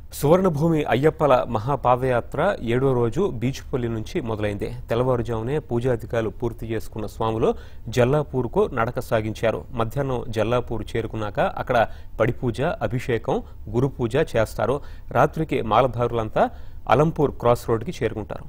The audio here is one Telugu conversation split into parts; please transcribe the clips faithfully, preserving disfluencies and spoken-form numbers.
సువర్ణభూమి అయ్యప్పల మహాపాదయాత్ర ఏడో రోజు బీచ్పల్లి నుంచి మొదలైంది. తెల్లవారుజామునే పూజాధికారులు పూర్తి చేసుకున్న స్వాములు జల్లాపూర్కు నడక సాగించారు. మధ్యాహ్నం జల్లాపూర్ చేరుకున్నాక అక్కడ పడిపూజ, అభిషేకం, గురుపూజ చేస్తారు. రాత్రికి మాలధారులంతా అలంపూర్ క్రాస్ రోడ్డుకి చేరుకుంటారు.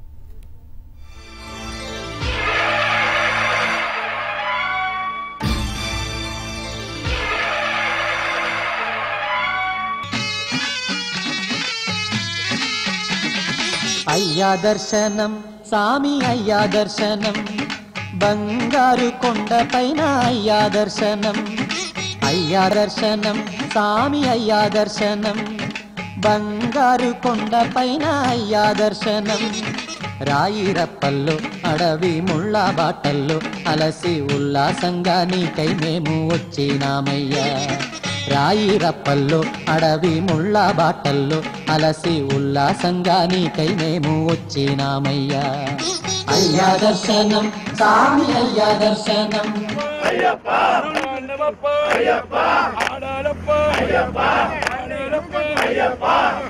అయ్యా దర్శనం సామి అయ్యా దర్శనం, బంగారు కొండపైన అయ్యా దర్శనం. అయ్యా దర్శనం సామి అయ్యా దర్శనం, బంగారు కొండపైన అయ్యా దర్శనం. రాయిరప్పల్లో అడవి ముళ్ళ బాటల్లో అలసి ఉల్లాసంగా నీకై మేము వచ్చినామయ్యా. రాయిరప్పల్లో అడవి ముళ్ళ బాటల్లో అలసి ఉల్లాసంగా నీకై మేము వచ్చినామయ్యా. అయ్యా దర్శనం సామి అయ్యా దర్శనం. అయ్యప్ప అయ్యప్ప అయ్యప్ప అయ్యప్ప అయ్యప్ప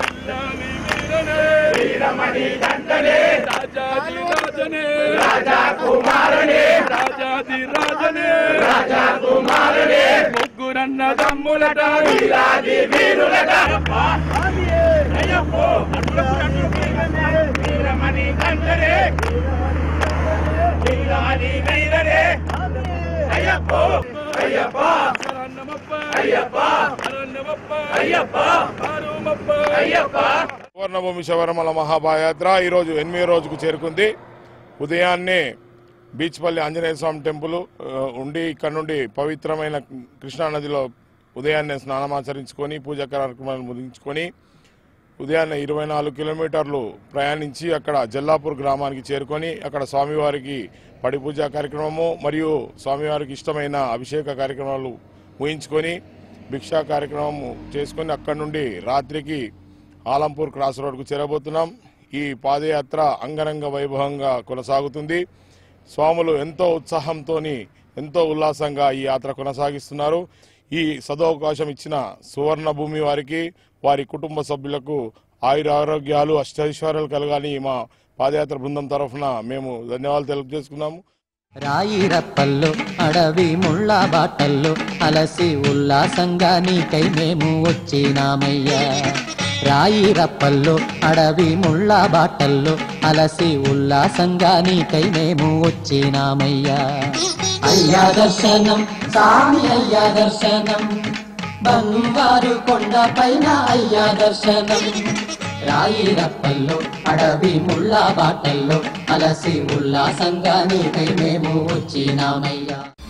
వీరమణి దండనే రాజాది రాజనే రాజా కుమారనే రాజాది రాజనే రాజా కుమారనే ముగ్గురన్న దమ్ములట వీరాది వీరులట. అయ్యప్ప వీరమణి దండనే వీరాది వీరనే అయ్యప్ప అయ్యప్ప అయ్యప్ప అయ్యప్ప అయ్యప్ప. సువర్ణభూమి శబరిమల మహాపాదయాత్ర ఈరోజు ఎనిమిది రోజుకు చేరుకుంది. ఉదయాన్నే బీచ్పల్లి ఆంజనేయ స్వామి టెంపుల్ ఉండి ఇక్కడ నుండి పవిత్రమైన కృష్ణానదిలో ఉదయాన్నే స్నానమాచరించుకొని పూజా కార్యక్రమాలు ముగించుకొని ఉదయాన్నే ఇరవై నాలుగు కిలోమీటర్లు ప్రయాణించి అక్కడ జల్లాపూర్ గ్రామానికి చేరుకొని అక్కడ స్వామివారికి పడి పూజా కార్యక్రమము మరియు స్వామివారికి ఇష్టమైన అభిషేక కార్యక్రమాలు ముగించుకొని భిక్షా కార్యక్రమం చేసుకొని అక్కడి నుండి రాత్రికి ఆలంపూర్ క్రాస్ రోడ్కు చేరబోతున్నాం. ఈ పాదయాత్ర అంగరంగ వైభవంగా కొనసాగుతుంది. స్వాములు ఎంతో ఉత్సాహంతో ఎంతో ఉల్లాసంగా ఈ యాత్ర కొనసాగిస్తున్నారు. ఈ సదవకాశం ఇచ్చిన సువర్ణభూమి వారికి, వారి కుటుంబ సభ్యులకు ఆయుర ఆరోగ్యాలు అష్టైశ్వర్యాలు కలగాలని మా పాదయాత్ర బృందం తరఫున మేము ధన్యవాదాలు తెలియజేసుకున్నాము. రాయిరప్పల్లో అడవి ముళ్ళ బాటల్లో అలసి ఉల్లాసంగా నీకై మేము వచ్చినామయ్యా. రాయిరప్పల్లో అడవి ముళ్ళ బాటల్లో అలసి ఉల్లాసంగా నీకై మేము వచ్చినామయ్యా. అయ్యా దర్శనం సామి అయ్యా దర్శనం, బంగారు కొండ పైన అయ్యా దర్శనం. రాయిరప్పల్లో అడవి ముళ్ళ బాటల్లో అలసి ఉల్లాసంగా నీకై మేము వచ్చినామయ్యా.